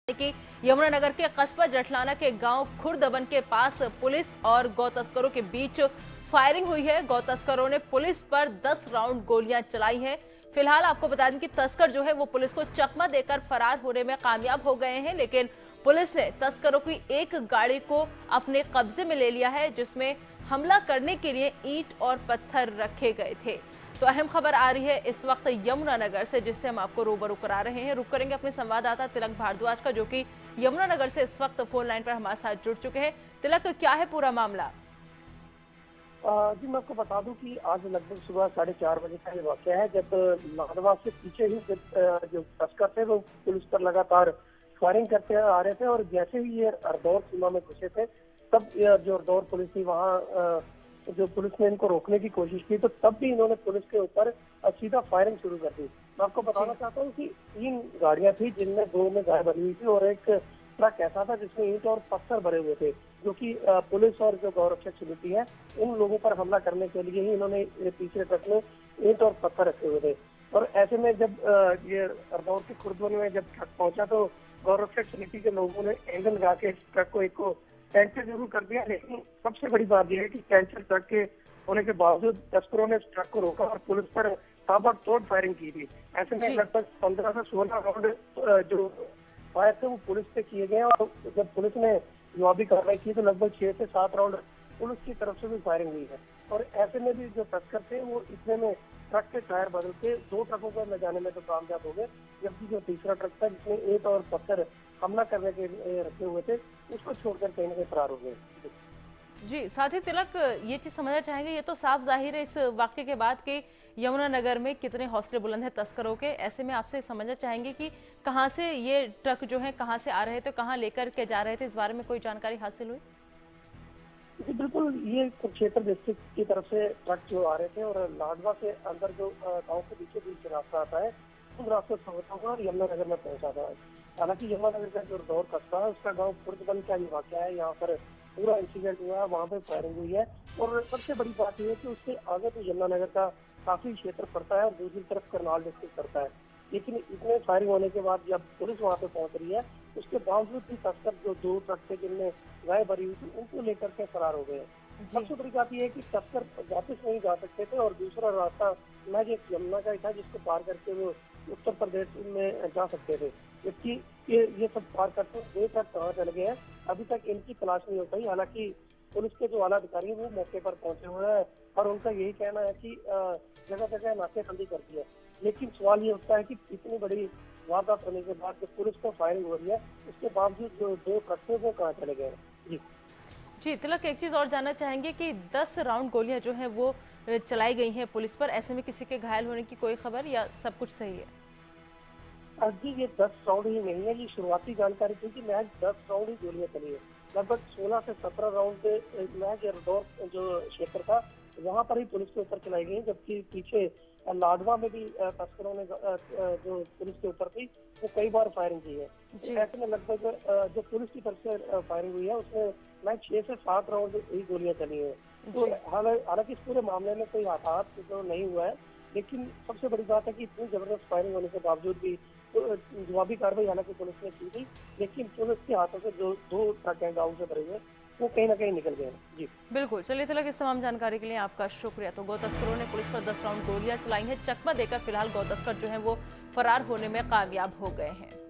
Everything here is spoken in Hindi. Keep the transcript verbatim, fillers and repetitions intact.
कि यमुनानगर के कस्बा जटलाना के गांव खुरदबन के पास पुलिस और गौ तस्करों के बीच फायरिंग हुई है। गौ तस्करों ने पुलिस पर दस राउंड गोलियां चलाई हैं। फिलहाल आपको बता दें कि तस्कर जो है वो पुलिस को चकमा देकर फरार होने में कामयाब हो गए हैं, लेकिन पुलिस ने तस्करों की एक गाड़ी को अपने कब्जे में ले लिया है, जिसमें हमला करने के लिए ईंट और पत्थर रखे गए थे। तो अहम खबर आ रही है इस वक्त यमुनानगर से, जिससे हम आपको रूबरू करा रहे हैं। रुक करेंगे अपने संवाददाता तिलक भारद्वाज का, जो कि यमुनानगर से इस वक्त फोन लाइन पर हमारे साथ जुड़ चुके हैं। तिलक, क्या है पूरा मामला? जी मैं आपको बता दूं कि आज लगभग सुबह साढ़े चार बजे का ये वाक़या है, जब नादवा से पीछे ही जो तस्कर थे वो पुलिस पर लगातार फायरिंग करते आ रहे थे और जैसे ही ये हरदौर सीमा में घुसे थे तब जो हरदौर पुलिस थी वहाँ जो पुलिस ने इनको रोकने की कोशिश की, तो तब भी इन्होंने पुलिस के ऊपर सीधा फायरिंग शुरू कर दी। मैं आपको बताना चाहता हूँ कि तीन गाड़ियां थी, जिनमें दो में गाय भरी हुई थी और एक ट्रक ऐसा था जिसमें ईंट और पत्थर भरे हुए थे, जो कि पुलिस और जो गौरक्षक समिति है उन लोगों पर हमला करने के लिए ही इन्होंने तीसरे ट्रक में ईंट और पत्थर रखे हुए थे। और ऐसे में जब ये हरदौर के खुर्दवन में जब ट्रक पहुंचा तो गौरक्षक समिति के लोगों ने एंगल लगा के इस ट्रक को एक को कैंसिल जरूर कर दिया, लेकिन सबसे बड़ी बात यह है कि कैंसिल ट्रक के होने के बावजूद तस्करों ने ट्रक को रोका और पुलिस पर ताबड़तोड़ फायरिंग की थी। ऐसे में लगभग पंद्रह से सोलह राउंड जो फायर थे वो पुलिस पे किए गए और जब पुलिस ने जवाबी कार्रवाई की तो लगभग छह से सात राउंड पुलिस की तरफ से भी फायरिंग हुई है। और ऐसे में भी जो तस्कर थे वो इतने में ट्रक के टायर बदल के दो ट्रकों को ले जाने में तो कामयाब हो गए, जबकि जो तीसरा ट्रक था जिसमें ईंट और पत्थर हमला करने के रखे हुए थे उसको छोड़कर कहीं ना कहीं फरार हो गए। जी, साथ ही तिलक, ये चीज समझना चाहेंगे, ये तो साफ जाहिर है इस वाक्य के बाद कि यमुनानगर में कितने हौसले बुलंद हैं तस्करों के। ऐसे में आपसे समझना चाहेंगे कि कहां से ये ट्रक जो है कहां से आ रहे थे, कहां लेकर के जा रहे थे, इस बारे में कोई जानकारी हासिल हुई? जी बिल्कुल, ये कुरुक्षेत्र डिस्ट्रिक्ट की तरफ से ट्रक जो आ रहे थे और लाडवा से अंदर जो गाँव के बीचों बीच रास्ता आता है उस रास्ते से होता हुआ यमुनानगर में पहुंचा था। हालांकि यमुनानगर का जो दौर कस्बा है उसका गाँव खुर्दबन का ये वाक़या है, यहाँ पर पूरा इंसिडेंट हुआ है, वहाँ पे फायरिंग हुई है। और सबसे बड़ी बात यह है कि उससे आगे तो यमुनानगर का काफी क्षेत्र पड़ता है और दूसरी तरफ करनाल डिस्ट्रिक्ट पड़ता है, लेकिन इतने फायरिंग होने के बाद जब पुलिस वहाँ पे पहुंच रही है उसके बावजूद भी तस्कर जो दो ट्रक थे जिनमें गाय भरी हुई थी उनको लेकर के फरार हो गए। सबसे बड़ी बात यह है कि तस्कर वापस नहीं जा सकते थे और दूसरा रास्ता मैं जो यमुना का ही था जिसको पार करके वो उत्तर प्रदेश में जा सकते थे, जबकि ये ये सब पार करते हुए ट्रक कहाँ चले गए हैं अभी तक इनकी तलाश नहीं हो पाई। हालांकि पुलिस के जो आला अधिकारी हैं वो मौके पर पहुंचे हुए हैं और उनका यही कहना है कि जगह जगह नाकेबंदी कर दी है, लेकिन सवाल ये उठता है कि इतनी बड़ी वारदात होने के बाद जो पुलिस को फायरिंग हो रही है उसके बावजूद जो दो ट्रक थे वो कहाँ चले गए? जी जी तिलक, एक चीज और जानना चाहेंगे कि दस राउंड गोलियां जो हैं वो चलाई गई हैं पुलिस पर, ऐसे में किसी के घायल होने की कोई खबर या सब कुछ सही है? जी ये दस राउंड ही नहीं है, ये शुरुआती जानकारी थी कि मैच दस राउंड ही गोलियां चली है। लगभग सोलह से सत्रह राउंड मैच हरदौर जो क्षेत्र था वहाँ पर ही पुलिस के ऊपर चलाई गई, जबकि पीछे लाडवा में भी तस्करों ने जो पुलिस के ऊपर थी वो कई बार फायरिंग की है। ऐसे में लगभग जो पुलिस की तरफ से फायरिंग हुई है उसमें मैच छह से सात राउंड ही गोलियां चली है। तो हालांकि इस पूरे मामले में कोई हताहत तो नहीं हुआ है, लेकिन सबसे बड़ी बात है कि इतनी जबरदस्त फायरिंग होने के बावजूद भी तो जवाबी कार्रवाई हालांकि पुलिस ने की थी, लेकिन पुलिस के हाथों से जो दो ट्रक हैं गाँव से भरे हुए वो कहीं ना कहीं निकल गए। जी बिल्कुल, चलिए तिलक, इस तमाम जानकारी के लिए आपका शुक्रिया। तो गौ तस्करों ने पुलिस पर दस राउंड गोलियां चलाई हैं, चकमा देकर फिलहाल गौ तस्कर जो है वो फरार होने में कामयाब हो गए हैं।